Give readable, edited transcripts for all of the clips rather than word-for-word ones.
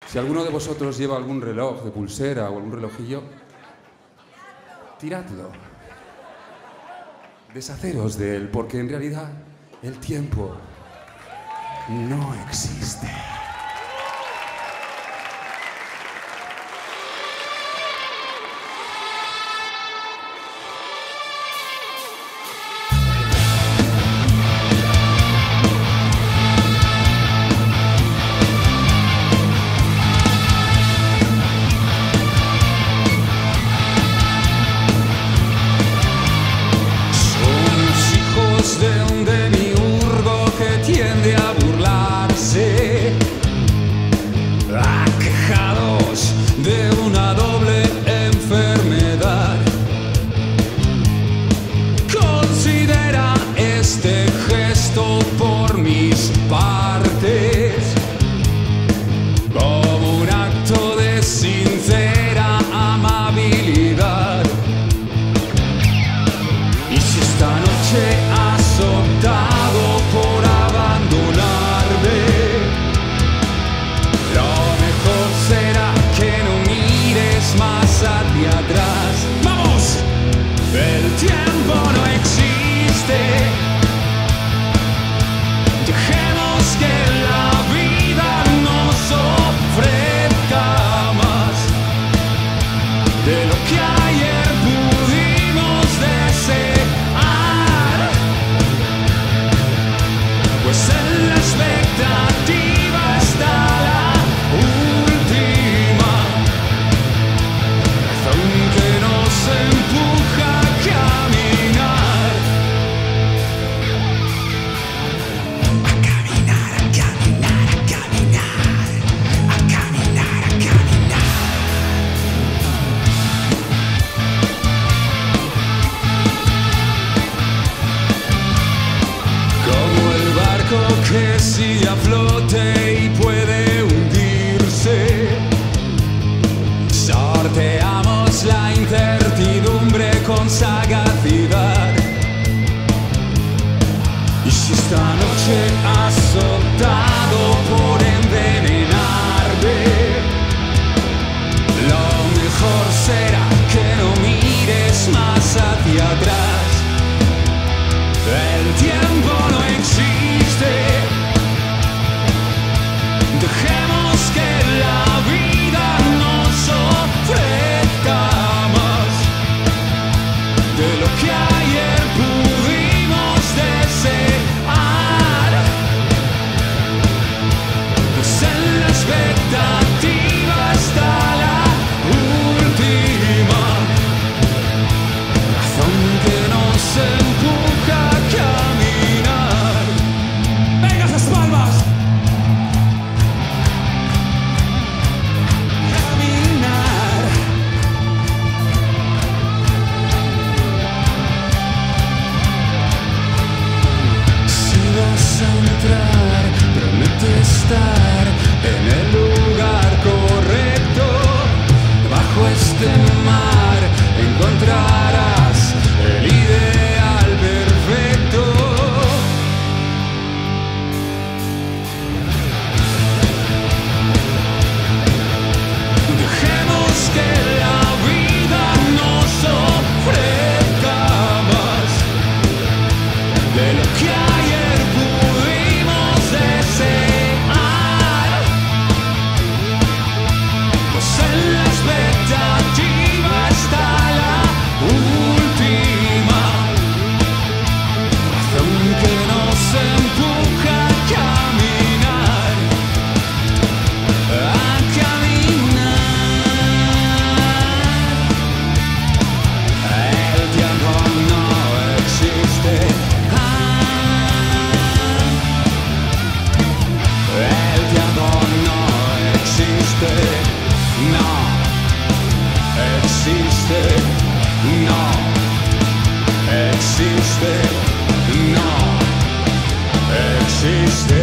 Si alguno de vosotros lleva algún reloj de pulsera o algún relojillo, tiradlo. Deshaceros de él, porque en realidad el tiempo no existe. De un demiurgo que tiende a burlarse, aquejados de una doble enfermedad. Considera este gesto por mis partes como un acto de sincera amabilidad. Y si esta noche has optado por abandonarme, lo mejor será que no mires más hacia atrás. ¡Vamos! El tiempo no existe. Dejemos que la vida nos ofrezca más de lo que ayer pudimos desear. Pues en la expectativa está la última razón que nos empuja a caminar. A caminar, a caminar, a caminar. A caminar, a caminar. Como el barco que sigue a flote y puede hundirse, sorteamos la incertidumbre con sagacidad. Y si esta noche has optado por envenenarme, lo mejor será que no mires más hacia atrás. El tiempo no existe. Dejemos que la vida nos ofrezca más de lo que ayer pudimos desear. Pues en la expectativa está la última razón que nos empuja a caminar. ¡Venga esas palmas! Caminar. Si vas a entrar, promete estar en el lugar correcto. Bajo este mar encontrarás el ideal perfecto. Dejemos que la vida nos ofrezca más de lo que ayer pudimos desear. Pues en la expectativa está la última razón que nos empuja a caminar. A caminar. El tiempo no existe. El tiempo no existe. No existe. No existe. No existe.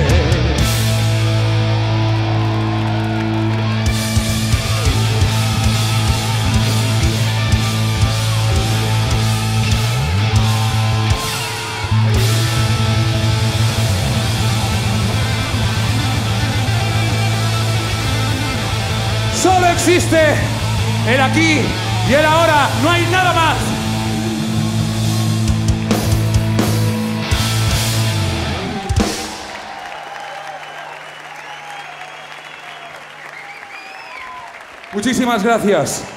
Solo existe el aquí y el ahora. No hay nada más. Muchísimas gracias.